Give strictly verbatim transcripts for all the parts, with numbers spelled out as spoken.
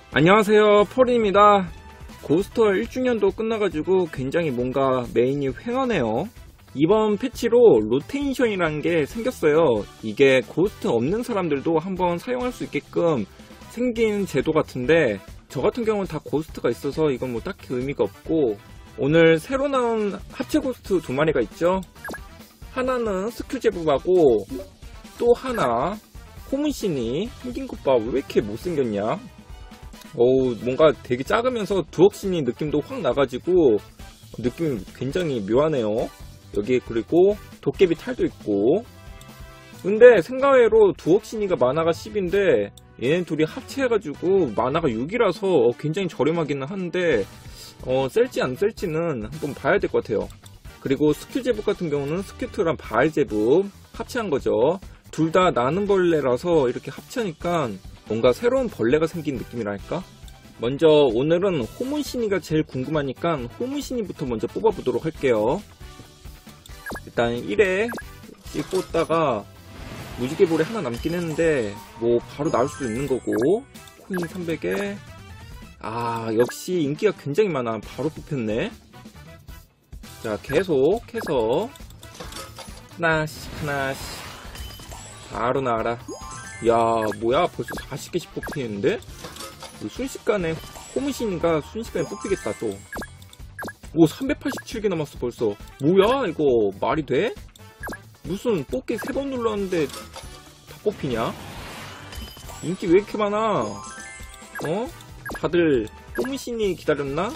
안녕하세요, 펄입니다. 고스터 일 주년도 끝나가지고 굉장히 뭔가 메인이 휑하네요. 이번 패치로 로테이션이라는 게 생겼어요. 이게 고스트 없는 사람들도 한번 사용할 수 있게끔 생긴 제도 같은데, 저 같은 경우는 다 고스트가 있어서 이건 뭐 딱히 의미가 없고, 오늘 새로 나온 합체 고스트 두 마리가 있죠. 하나는 스큐 제부하고 또 하나 호문신이. 생긴 것 봐, 왜 이렇게 못생겼냐. 어우, 뭔가 되게 작으면서 두억신이 느낌도 확 나가지고 느낌이 굉장히 묘하네요. 여기 그리고 도깨비 탈도 있고. 근데 생각외로 두억신이가 만화가 십인데 얘네 둘이 합체해가지고 만화가 육이라서 굉장히 저렴하기는 한데 어, 셀지 안 셀지는 한번 봐야 될 것 같아요. 그리고 스큐 제북 같은 경우는 스큐트랑 바알 제북 합체한 거죠. 둘 다 나는 벌레라서 이렇게 합체하니까 뭔가 새로운 벌레가 생긴 느낌이랄까? 먼저 오늘은 호문신이가 제일 궁금하니까 호문신이부터 먼저 뽑아보도록 할게요. 일단 일 회 뽑다가 무지개볼에 하나 남긴 했는데 뭐 바로 나올 수도 있는 거고. 코인 삼백에 아, 역시 인기가 굉장히 많아. 바로 뽑혔네. 자, 계속해서 하나씩 하나씩 바로 나와라. 야, 뭐야, 벌써 사십 개씩 뽑히는데? 순식간에 호문신이가 순식간에 뽑히겠다. 또 오, 삼백팔십칠 개 남았어 벌써. 뭐야, 이거 말이 돼? 무슨 뽑기 세 번 눌렀는데 다 뽑히냐? 인기 왜 이렇게 많아? 어? 다들 호문신이 기다렸나?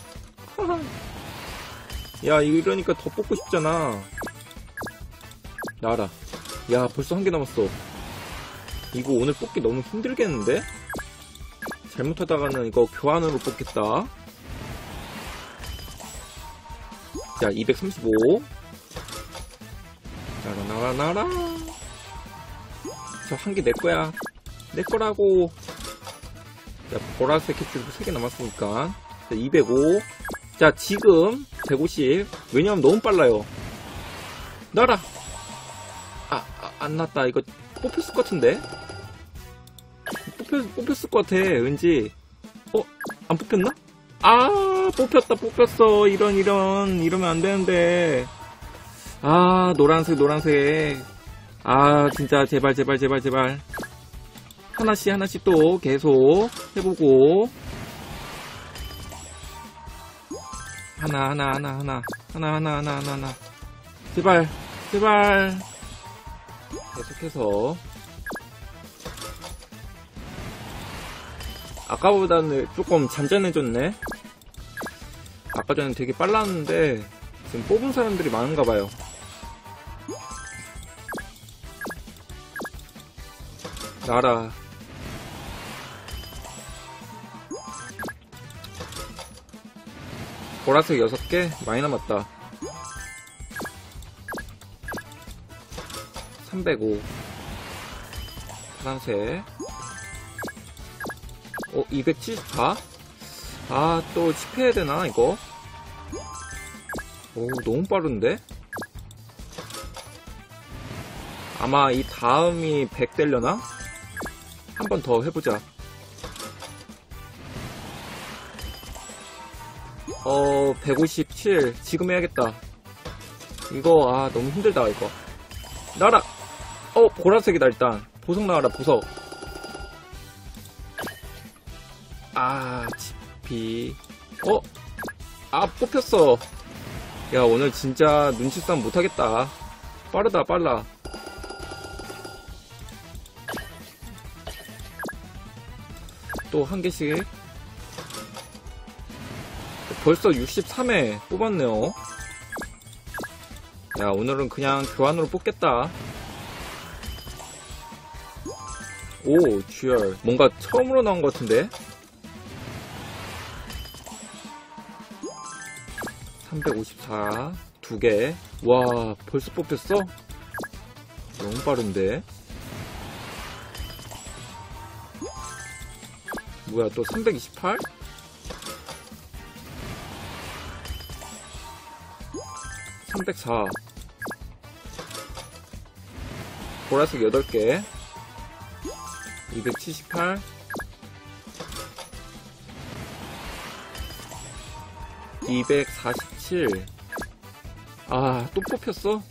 야, 이러니까 더 뽑고 싶잖아. 나와라. 야, 벌써 한 개 남았어. 이거 오늘 뽑기 너무 힘들겠는데? 잘못하다가는 이거 교환으로 뽑겠다. 자, 이백삼십오. 나라 나라 나라. 저 한 개 내거야. 내거라고. 자, 보라색 캡슐 세 개 남았으니까. 자, 이백오. 자, 지금 백오십. 왜냐면 너무 빨라요. 나라. 아, 아, 안 났다. 이거 뽑혔을 것 같은데? 뽑혔, 뽑혔을 것 같아, 왠지. 어? 안 뽑혔나? 아, 뽑혔다, 뽑혔어. 이런, 이런, 이러면 안 되는데. 아, 노란색, 노란색. 아, 진짜, 제발, 제발, 제발, 제발. 하나씩, 하나씩 또 계속 해보고. 하나, 하나, 하나, 하나. 하나, 하나, 하나, 하나, 하나. 제발, 제발. 계속해서. 아까보다는 조금 잔잔해졌네. 아까 전에 되게 빨랐는데 지금 뽑은 사람들이 많은가봐요. 나라. 보라색 여섯 개 많이 남았다. 삼백오. 파란색. 어, 이백칠십사? 아, 또 칩해야 되나, 이거? 오, 너무 빠른데? 아마 이 다음이 백 되려나? 한 번 더 해보자. 어, 백오십칠. 지금 해야겠다. 이거, 아, 너무 힘들다, 이거. 나와라! 어, 보라색이다, 일단. 보석 나와라, 보석. 아, 지피. 어? 아, 뽑혔어. 야, 오늘 진짜 눈치 싸움 못하겠다. 빠르다, 빨라. 또 한 개씩. 벌써 육십삼 회 뽑았네요. 야, 오늘은 그냥 교환으로 뽑겠다. 오, 듀얼. 뭔가 처음으로 나온 것 같은데? 삼백오십사. 두 개. 와, 벌써 뽑혔어? 너무 빠른데? 뭐야, 또 삼백이십팔? 삼백사. 보라색 여덟 개. 이백칠십팔. 이백사십칠. 아, 또 뽑혔어?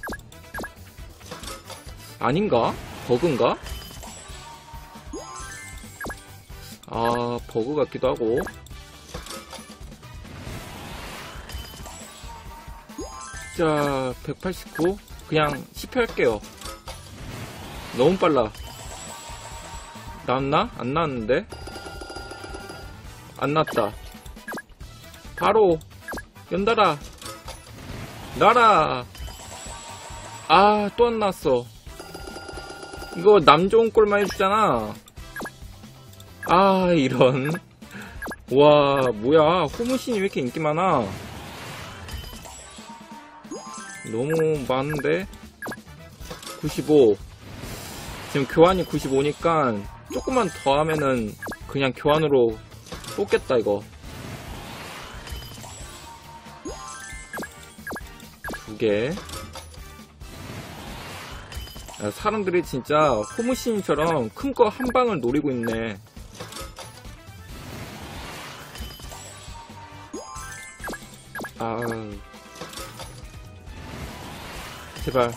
아닌가? 버그인가? 아, 버그 같기도 하고. 자, 백팔십구. 그냥 십 회 할게요. 너무 빨라. 나왔나? 안 나왔는데? 안 나왔다. 바로 연달아 나라. 아, 또 안 나왔어. 이거 남 좋은 꼴만 해주잖아. 아, 이런. 와, 뭐야, 호무신이 왜 이렇게 인기 많아? 너무 많은데? 구십오. 지금 교환이 구십오니까 조금만 더 하면은 그냥 교환으로 뽑겠다, 이거. 두 개. 아, 사람들이 진짜 호무신처럼 큰 거 한 방을 노리고 있네. 아, 제발.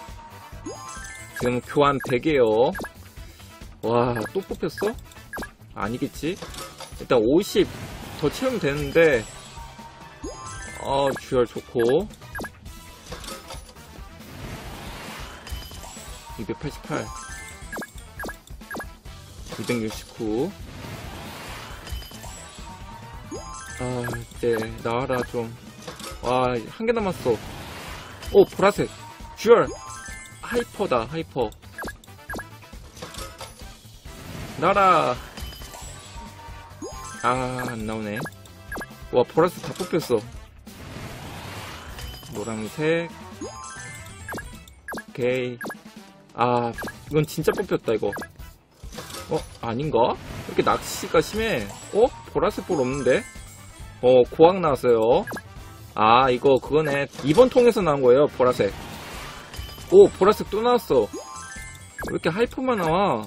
지금 교환 백 개요. 와, 또 뽑혔어? 아니겠지? 일단 오십 더 채우면 되는데. 어, 듀얼 좋고. 이백팔십팔. 이백육십구. 아, 이제 나와라 좀. 와, 한 개 남았어. 오, 보라색. 듀얼. 하이퍼다, 하이퍼. 나라. 아, 안 나오네. 와, 보라색 다 뽑혔어. 노란색. 오케이. 아, 이건 진짜 뽑혔다, 이거. 어, 아닌가? 왜 이렇게 낚시가 심해? 어? 보라색 볼 없는데? 어, 고학 나왔어요. 아, 이거 그거네. 이번 통에서 나온 거예요, 보라색. 오, 보라색 또 나왔어. 왜 이렇게 하이퍼만 나와?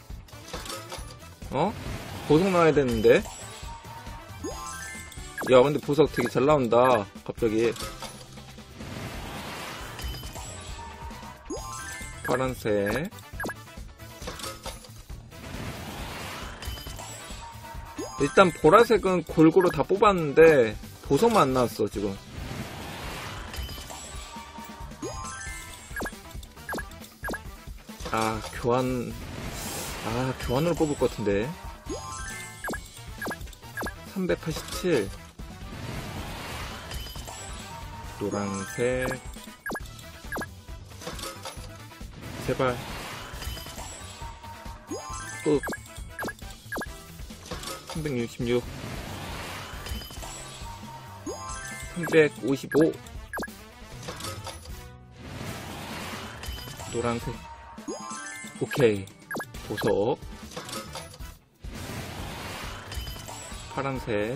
어? 보석 나와야 되는데? 야, 근데 보석 되게 잘 나온다, 갑자기. 파란색. 일단 보라색은 골고루 다 뽑았는데 보석만 안 나왔어 지금. 아, 교환. 아, 교환으로 뽑을 것 같은데. 삼백팔십칠. 노란색. 제발. 끝. 삼백육십육. 삼백오십오. 노란색. 오케이. 보석. 파란색.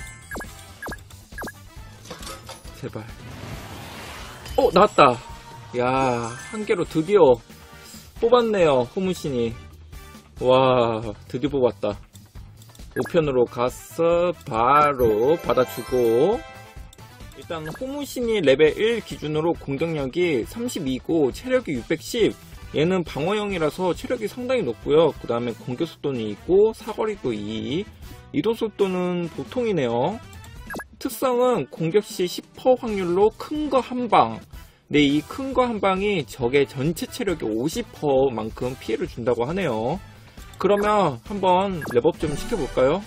제발. 어, 나왔다. 야, 한 개로 드디어 뽑았네요, 호무신이. 와, 드디어 뽑았다. 오 편으로 가서 바로 받아주고. 일단 호무신이 레벨 일 기준으로 공격력이 삼십이고 체력이 육백십. 얘는 방어형이라서 체력이 상당히 높고요. 그 다음에 공격속도는 있고 사거리도 이. 이동속도는 보통이네요. 특성은 공격시 십 퍼센트 확률로 큰 거 한 방. 네, 이 큰 거 한 방이 적의 전체 체력의 오십 퍼센트만큼 피해를 준다고 하네요. 그러면 한번 랩업 좀 시켜볼까요?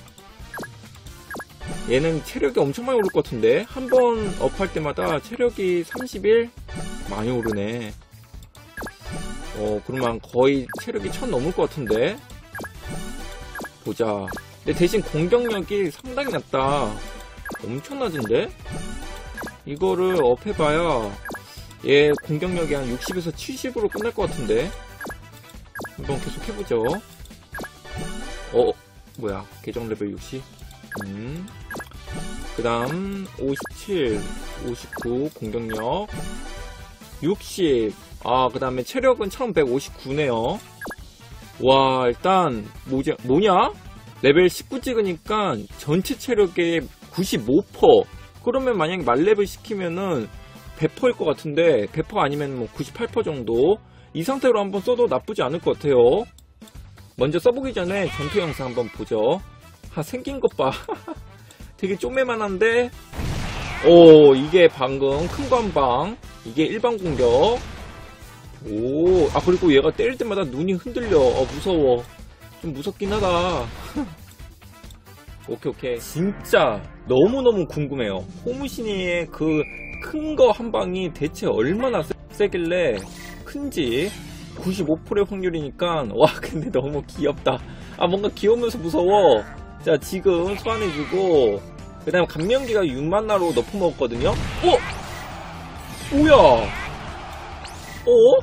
얘는 체력이 엄청 많이 오를 것 같은데? 한 번 업할 때마다 체력이 삼십일? 많이 오르네. 어, 그러면 거의 체력이 천 넘을 것 같은데? 보자. 근데 대신 공격력이 상당히 낮다. 엄청 낮은데? 이거를 업해봐야 얘 공격력이 한 육십에서 칠십으로 끝날 것 같은데? 한번 계속 해보죠. 어, 뭐야, 계정 레벨 육십. 음. 그 다음 오십칠, 오십구 공격력 육십. 아, 그 다음에 체력은 천백오십구네요 와, 일단 뭐지, 뭐냐? 레벨 십구 찍으니까 전체 체력의 구십오 퍼센트. 그러면 만약에 만렙을 시키면은 백 퍼센트일 것 같은데 백 퍼센트 아니면 뭐 구십팔 퍼센트 정도 이 상태로 한번 써도 나쁘지 않을 것 같아요. 먼저 써보기 전에 전투 영상 한번 보죠. 아, 생긴 것 봐. 되게 쪼매만한데 오, 이게 방금 큰 거 한 방, 이게 일반 공격. 오, 아 그리고 얘가 때릴 때마다 눈이 흔들려. 어, 무서워. 좀 무섭긴 하다. 오케이 오케이. 진짜 너무너무 궁금해요. 호무신이의 그 큰 거 한 방이 대체 얼마나 세, 세길래 큰지. 구십오 퍼센트의 확률이니까. 와, 근데 너무 귀엽다. 아, 뭔가 귀여우면서 무서워. 자, 지금 소환해주고 그 다음 감명기가 육 만나로 너프먹었거든요. 어? 뭐야? 어?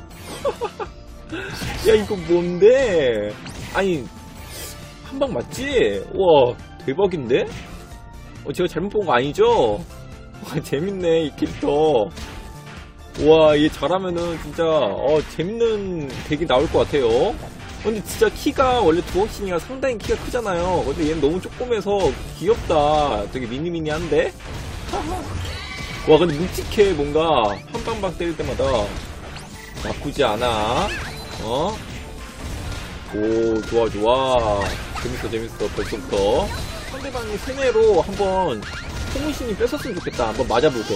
야, 이거 뭔데? 아니, 한 방 맞지? 우와, 대박인데? 어, 제가 잘못 본 거 아니죠? 와, 재밌네, 이 캐릭터. 우와, 얘 잘하면은 진짜 어, 재밌는 덱이 나올 것 같아요. 근데 진짜 키가 원래 두억신이가 상당히 키가 크잖아요. 근데 얘는 너무 조그매서 귀엽다. 되게 미니미니한데? 와, 근데 묵직해. 뭔가 한 방방 때릴 때마다 나쁘지 않아. 어? 오, 좋아 좋아. 재밌어 재밌어. 벌써부터 상대방이 세뇌로 한번 호무신이 뺏었으면 좋겠다. 한번 맞아보게.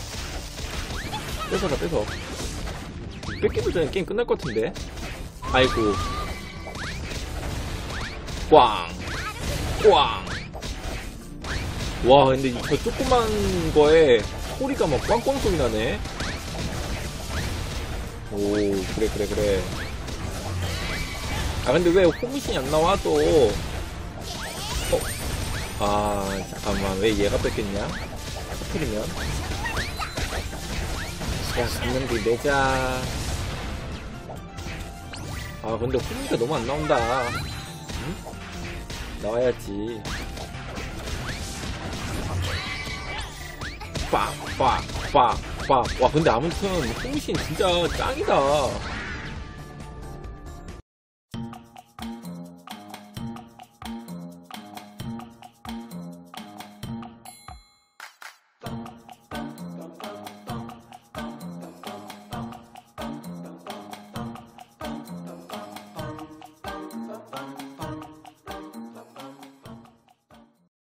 뺏어라 뺏어. 뺏기도 전에 게임 끝날 것 같은데. 아이고. 꽝! 꽝! 와, 근데 저 조그만 거에 소리가 막 꽝꽝 소리 나네. 오, 그래, 그래, 그래. 아, 근데 왜 호무신이 안 나와, 또? 어? 아, 잠깐만. 왜 얘가 뺏겼냐? 터뜨리면. 야, 잡는데 내자. 아, 근데 호무가 너무 안 나온다. 응? 나와야지. 빡, 빡, 빡, 빡. 와, 근데 아무튼 호무신 진짜 짱이다.